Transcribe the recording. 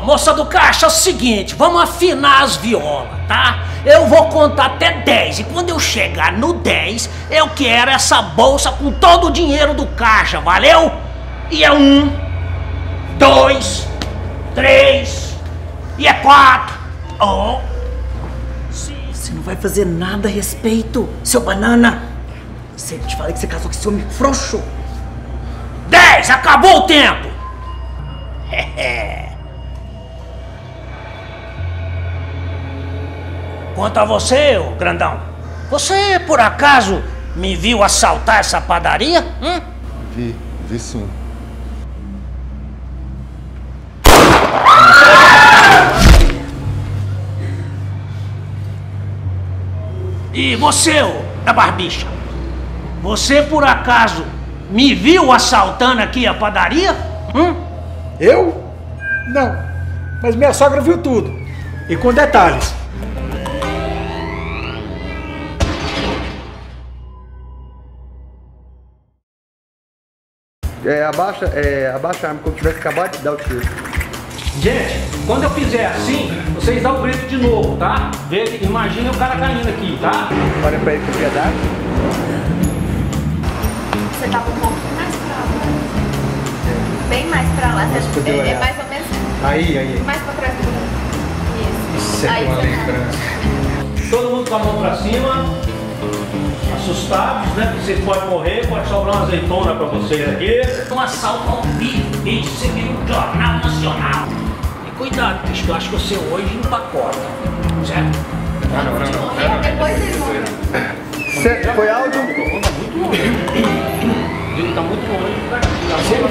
moça do caixa, é o seguinte, vamos afinar as violas, tá? Eu vou contar até 10 e quando eu chegar no 10, eu quero essa bolsa com todo o dinheiro do caixa, valeu? E é 1, 2, 3, e é 4. Oh. Você não vai fazer nada a respeito, seu banana. Sempre te falei que você casou com esse homem frouxo. 10, acabou o tempo. Quanto a você, ô grandão, você por acaso me viu assaltar essa padaria? Vi sim. E você, ô da barbicha, você por acaso me viu assaltando aqui a padaria? Eu? Não. Mas minha sogra viu tudo. E com detalhes. Abaixa a arma como tivesse acabado de dar o tiro. Gente, quando eu fizer assim, vocês dão o grito de novo, tá? Imagina o cara caindo aqui, tá? Olha pra ele com piedade. Você tava um pouquinho mais pra lá. Bem mais pra lá. É mais ou menos. Aí. Mais pra trás do mundo. Isso. Isso é Aí uma você lembrança. Todo mundo com a mão pra cima, assustados, né? Vocês podem morrer, pode sobrar uma azeitona pra vocês aqui. Um assalto ao vivo, isso você viu no Jornal Nacional. E cuidado, bicho, que eu acho que você hoje empacota, certo? Não. Depois eles vão. Foi áudio? Ele tá muito longe daqui.